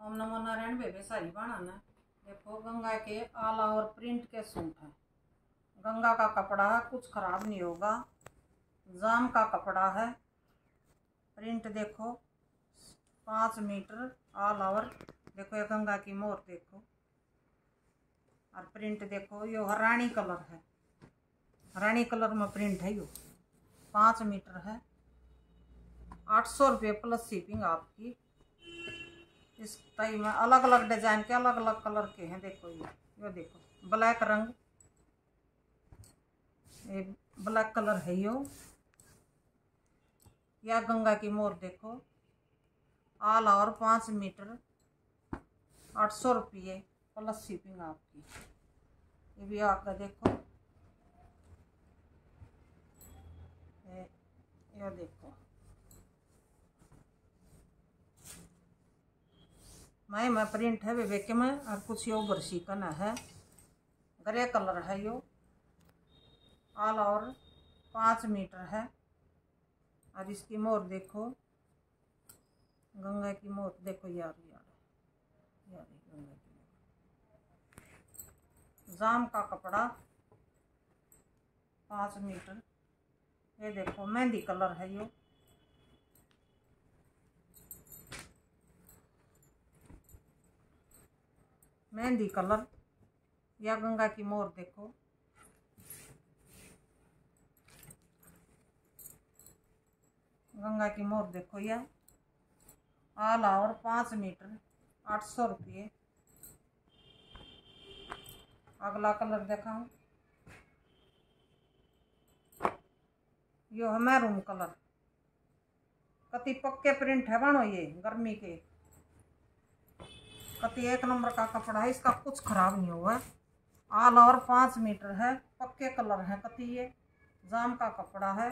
ओम नमो नारायण बेबे सारी बनाना। देखो गंगा के आला और प्रिंट के सूट हैं। गंगा का कपड़ा है, कुछ खराब नहीं होगा। जाम का कपड़ा है। प्रिंट देखो 5 मीटर आल ओवर। देखो ये गंगा की मोर देखो और प्रिंट देखो। यो रानी कलर है, रानी कलर में प्रिंट है। यो 5 मीटर है। 800 रुपये प्लस शिपिंग आपकी। इस टाइम में अलग अलग डिजाइन के अलग अलग कलर के हैं। देखो ये देखो ब्लैक रंग, ये ब्लैक कलर है। यो या गंगा की मोर देखो आल ओवर 5 मीटर 800 रुपये प्लस शिपिंग आपकी। ये भी आकर देखो, ये देखो मैं प्रिंट है विवेक में और कुछ यो बरसीकन है। ग्रे कलर है। यो आल ओवर 5 मीटर है और इसकी मोर देखो गंगा की मोर देखो। यार गंगा की मोर। जाम का कपड़ा 5 मीटर। ये देखो मेहंदी कलर है। यो मेहंदी कलर या गंगा की मोर देखो। गंगा की मोर देखो या आल ओवर 5 मीटर 800 रुपये। अगला कलर दिखाऊं, यो है मैरून कलर। कति पक्के प्रिंट है बनो। ये गर्मी के कति 1 नंबर का कपड़ा है। इसका कुछ खराब नहीं हुआ। आल ओवर 5 मीटर है। पक्के कलर है कति। ये जाम का कपड़ा है।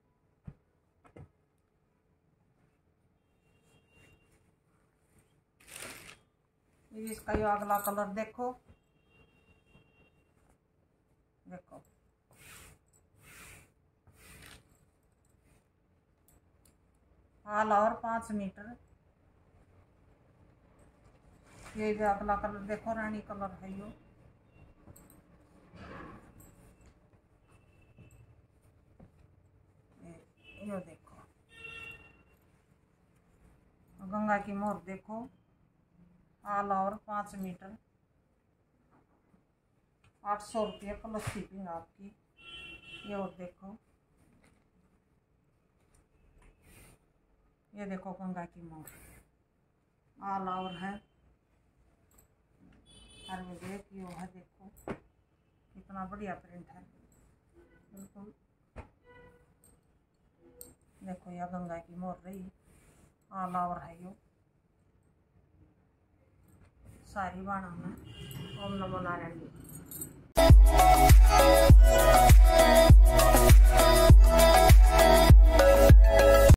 इसका ये अगला कलर देखो देखो आल ओवर 5 मीटर। ये भी अगला कलर देखो रानी कलर है। यो देखो गंगा की मोर देखो आल ओवर 5 मीटर 800 रुपये प्लस शिपिंग आपकी। ये और देखो, ये देखो गंगा की मोर आल ओवर है। और में देख यो है देखो कितना बढ़िया प्रिंट है बिल्कुल। देखो यह गंगा की मोर रही आल ओवर है। यो सारी बाणा में। ओम नमो नारायण।